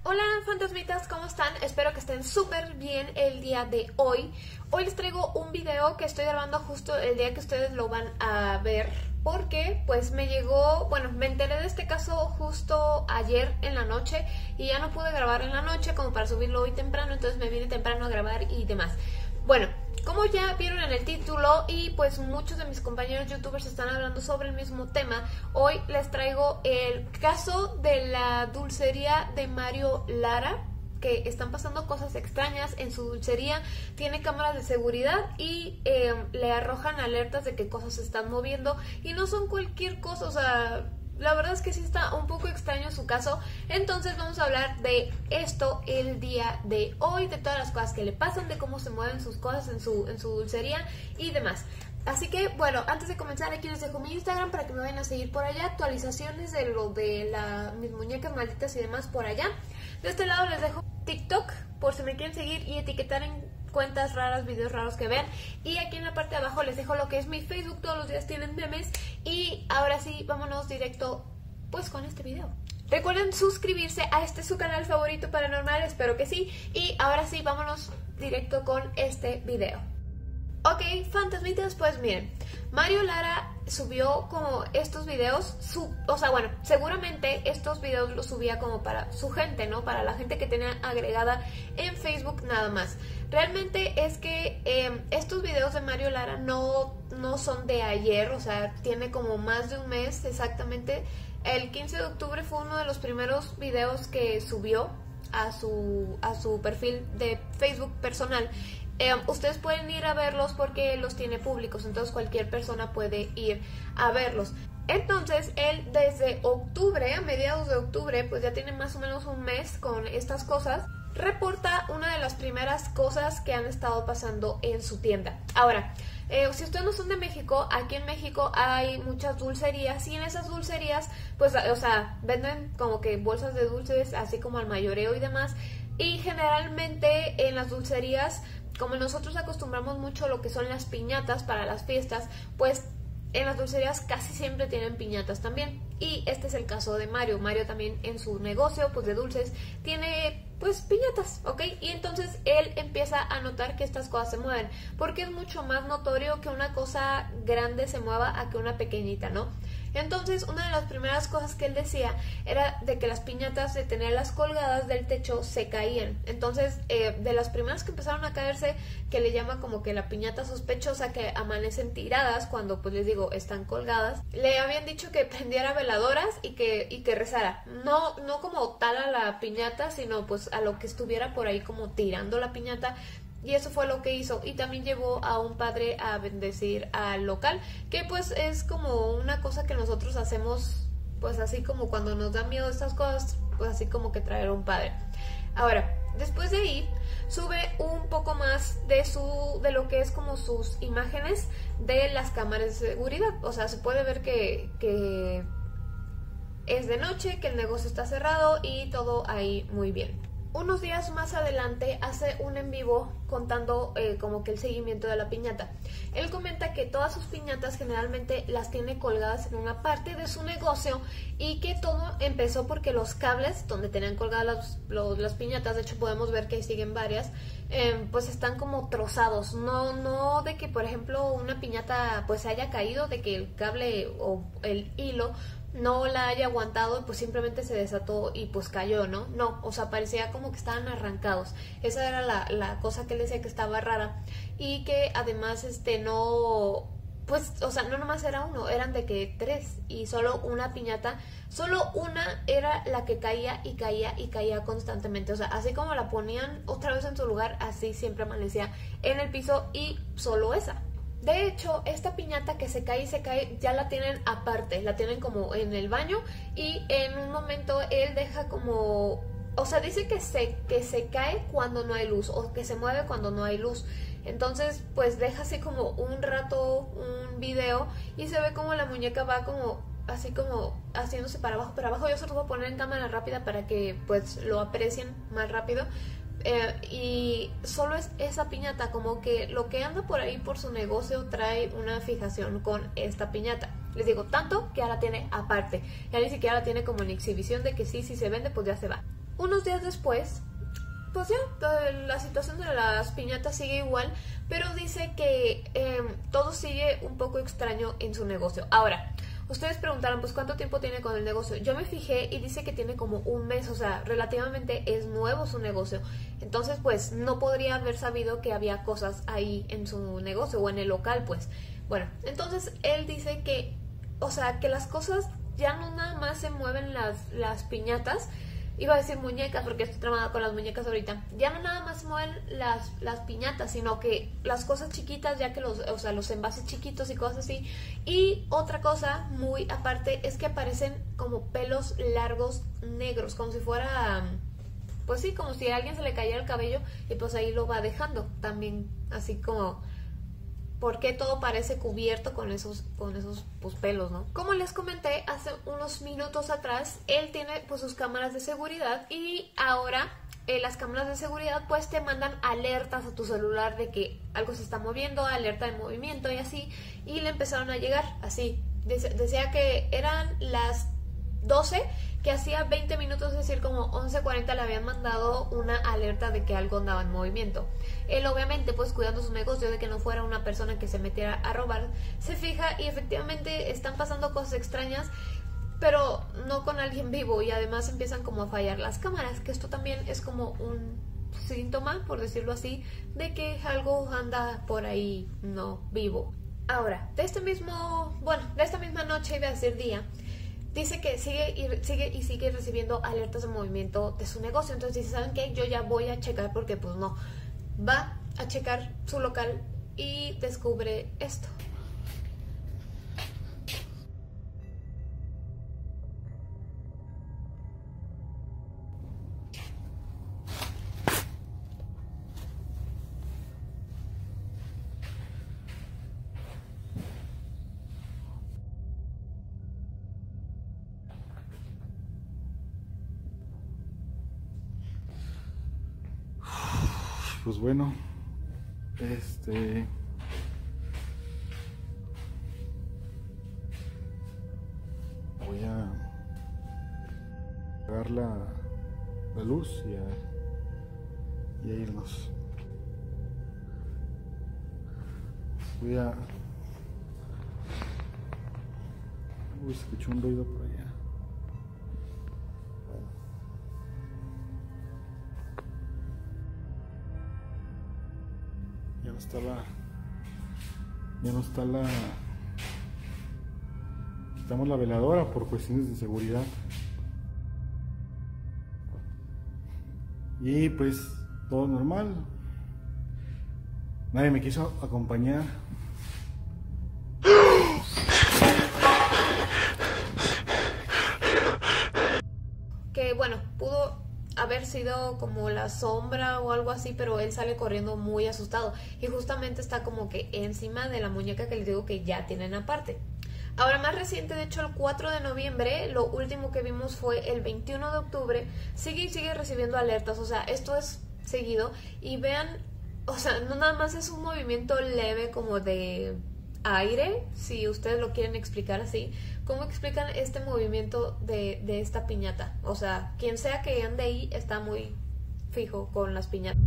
Hola fantasmitas, ¿cómo están? Espero que estén súper bien el día de hoy. Hoy les traigo un video que estoy grabando justo el día que ustedes lo van a ver, porque pues me llegó, bueno, me enteré de este caso justo ayer en la noche y ya no pude grabar en la noche como para subirlo hoy temprano, entonces me vine temprano a grabar y demás. Bueno, como ya vieron en el título y pues muchos de mis compañeros youtubers están hablando sobre el mismo tema, hoy les traigo el caso de la dulcería de Mario Lara, que están pasando cosas extrañas en su dulcería. Tiene cámaras de seguridad y le arrojan alertas de que cosas se están moviendo y no son cualquier cosa, o sea, la verdad es que sí está un poco extraño su caso. Entonces vamos a hablar de esto el día de hoy, de todas las cosas que le pasan, de cómo se mueven sus cosas en su dulcería y demás. Así que bueno, antes de comenzar aquí les dejo mi Instagram para que me vayan a seguir por allá, actualizaciones de lo de mis muñecas malditas y demás por allá. De este lado les dejo TikTok por si me quieren seguir y etiquetar en cuentas raras, videos raros que vean. Y aquí en la parte de abajo les dejo lo que es mi Facebook, todos los días tienen memes. Y ahora sí, vámonos directo pues con este video. Recuerden suscribirse a este su canal favorito paranormal, espero que sí. Y ahora sí, vámonos directo con este video. Ok, fantasmitas, pues miren, Mario Lara subió como estos videos, o sea, bueno, seguramente estos videos los subía como para su gente, ¿no? Para la gente que tenía agregada en Facebook nada más. Realmente es que estos videos de Mario Lara no son de ayer, o sea, tiene como más de un mes exactamente. El 15 de octubre fue uno de los primeros videos que subió a su perfil de Facebook personal. Ustedes pueden ir a verlos porque los tiene públicos, entonces cualquier persona puede ir a verlos. Entonces él desde octubre, a mediados de octubre, pues ya tiene más o menos un mes con estas cosas, reporta una de las primeras cosas que han estado pasando en su tienda. Ahora, si ustedes no son de México, aquí en México hay muchas dulcerías y en esas dulcerías, pues, o sea, venden como que bolsas de dulces, así como al mayoreo y demás. Y generalmente en las dulcerías, como nosotros acostumbramos mucho lo que son las piñatas para las fiestas, pues en las dulcerías casi siempre tienen piñatas también. Y este es el caso de Mario. Mario también en su negocio pues de dulces tiene pues piñatas, ¿ok? Y entonces él empieza a notar que estas cosas se mueven, porque es mucho más notorio que una cosa grande se mueva a que una pequeñita, ¿no? Entonces una de las primeras cosas que él decía era de que las piñatas, de tenerlas colgadas del techo, se caían. Entonces de las primeras que empezaron a caerse, que le llama como que la piñata sospechosa, que amanecen tiradas cuando pues les digo están colgadas, le habían dicho que prendiera veladoras y que rezara, no como tal a la piñata, sino pues a lo que estuviera por ahí como tirando la piñata. Y eso fue lo que hizo, y también llevó a un padre a bendecir al local, que pues es como una cosa que nosotros hacemos, pues así como cuando nos da miedo estas cosas, pues así como que traer a un padre. Ahora, después de ahí, sube un poco más de lo que es como sus imágenes de las cámaras de seguridad. O sea, se puede ver que es de noche, que el negocio está cerrado y todo ahí muy bien. Unos días más adelante hace un en vivo contando como que el seguimiento de la piñata. Él comenta que todas sus piñatas generalmente las tiene colgadas en una parte de su negocio y que todo empezó porque los cables donde tenían colgadas las piñatas, de hecho podemos ver que ahí siguen varias, pues están como trozados. No de que por ejemplo una piñata pues se haya caído, de que el cable o el hilo no la haya aguantado, pues simplemente se desató y pues cayó, ¿no? No, o sea, parecía como que estaban arrancados. Esa era la cosa que él decía que estaba rara. Y que además, no, pues, o sea, no nomás era uno, eran de que tres, y solo una piñata, solo una era la que caía y caía y caía constantemente. O sea, así como la ponían otra vez en su lugar, así siempre amanecía en el piso, y solo esa. De hecho, esta piñata que se cae y se cae, ya la tienen aparte, la tienen como en el baño, y en un momento él deja como, o sea, dice que se cae cuando no hay luz, o que se mueve cuando no hay luz. Entonces, pues deja así como un rato un video y se ve como la muñeca va como así como haciéndose para abajo. Yo se los voy a poner en cámara rápida para que pues lo aprecien más rápido. Y solo es esa piñata, como que lo que anda por ahí por su negocio trae una fijación con esta piñata. Les digo, tanto que ya la tiene aparte, ya ni siquiera la tiene como en exhibición de que sí se vende, pues ya se va. Unos días después, pues ya, la situación de las piñatas sigue igual, pero dice que todo sigue un poco extraño en su negocio. Ahora, ustedes preguntaron, pues, ¿cuánto tiempo tiene con el negocio? Yo me fijé y dice que tiene como un mes, o sea, relativamente es nuevo su negocio. Entonces, pues, no podría haber sabido que había cosas ahí en su negocio o en el local, pues. Bueno, entonces él dice que, o sea, que las cosas ya no nada más se mueven las piñatas. Iba a decir muñecas porque estoy tramada con las muñecas ahorita. Ya no nada más se mueven las piñatas, sino que las cosas chiquitas, ya que los envases chiquitos y cosas así. Y otra cosa muy aparte es que aparecen como pelos largos negros, como si fuera, pues sí, como si a alguien se le cayera el cabello y pues ahí lo va dejando. También así como, ¿por qué todo parece cubierto con esos pues, pelos, no? Como les comenté hace unos minutos atrás, él tiene pues sus cámaras de seguridad y ahora las cámaras de seguridad pues te mandan alertas a tu celular de que algo se está moviendo, alerta de movimiento y así, y le empezaron a llegar así. Decía que eran las 12, que hacía 20 minutos, es decir, como 11:40 le habían mandado una alerta de que algo andaba en movimiento. Él obviamente pues cuidando su negocio de que no fuera una persona que se metiera a robar, se fija y efectivamente están pasando cosas extrañas, pero no con alguien vivo, y además empiezan como a fallar las cámaras, que esto también es como un síntoma, por decirlo así, de que algo anda por ahí no vivo. Ahora, de esta misma noche, iba a decir día, dice que sigue recibiendo alertas de movimiento de su negocio. Entonces dice, ¿saben qué? Yo ya voy a checar, porque pues no. Va a checar su local y descubre esto. Pues bueno, voy a apagar la luz y a irnos. Escuché un ruido por allá. Ya no está la quitamos la veladora por cuestiones de seguridad, y pues todo normal, nadie me quiso acompañar. Que bueno, pudo haber sido como la sombra o algo así, pero él sale corriendo muy asustado y justamente está como que encima de la muñeca que les digo que ya tienen aparte. Ahora, más reciente, de hecho el 4 de noviembre, lo último que vimos fue el 21 de octubre, sigue recibiendo alertas, o sea, esto es seguido, y vean, o sea, no nada más es un movimiento leve como de aire, si ustedes lo quieren explicar así. ¿Cómo explican este movimiento de esta piñata? O sea, quien sea que ande ahí está muy fijo con las piñatas.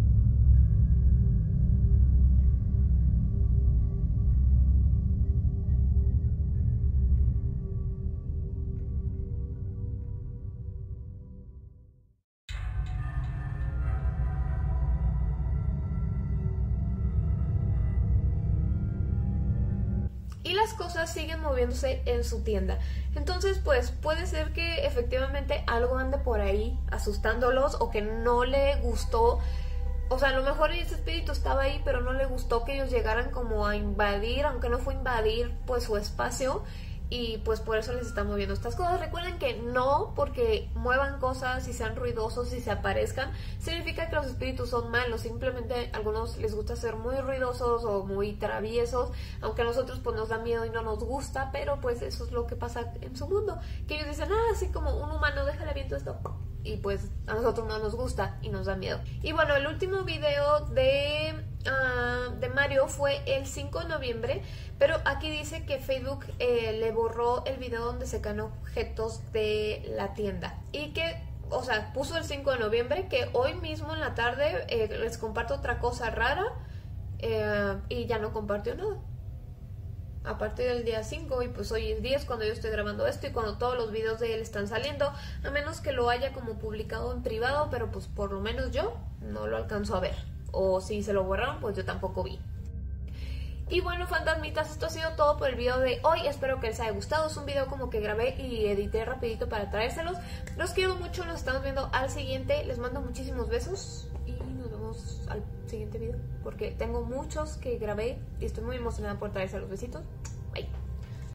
Y las cosas siguen moviéndose en su tienda. Entonces, pues puede ser que efectivamente algo ande por ahí asustándolos, o que no le gustó. O sea, a lo mejor ese espíritu estaba ahí, pero no le gustó que ellos llegaran como a invadir, aunque no fue invadir pues su espacio, y pues por eso les están moviendo estas cosas. Recuerden que no porque muevan cosas y sean ruidosos y se aparezcan significa que los espíritus son malos. Simplemente a algunos les gusta ser muy ruidosos o muy traviesos, aunque a nosotros pues nos da miedo y no nos gusta, pero pues eso es lo que pasa en su mundo, que ellos dicen, así como un humano, déjale viento esto, y pues a nosotros no nos gusta y nos da miedo. Y bueno, el último video de Mario fue el 5 de noviembre, pero aquí dice que Facebook le borró el video donde se caen objetos de la tienda, y que o sea, puso el 5 de noviembre, que hoy mismo en la tarde les comparto otra cosa rara y ya no compartió nada. A partir del día 5 y pues hoy es 10 cuando yo estoy grabando esto y cuando todos los videos de él están saliendo, a menos que lo haya como publicado en privado, pero pues por lo menos yo no lo alcanzo a ver. O si se lo borraron, pues yo tampoco vi. Y bueno, fantasmitas, esto ha sido todo por el video de hoy. Espero que les haya gustado. Es un video como que grabé y edité rapidito para traérselos. Los quiero mucho, nos estamos viendo al siguiente. Les mando muchísimos besos y nos vemos al siguiente video, porque tengo muchos que grabé y estoy muy emocionada por traerse los besitos.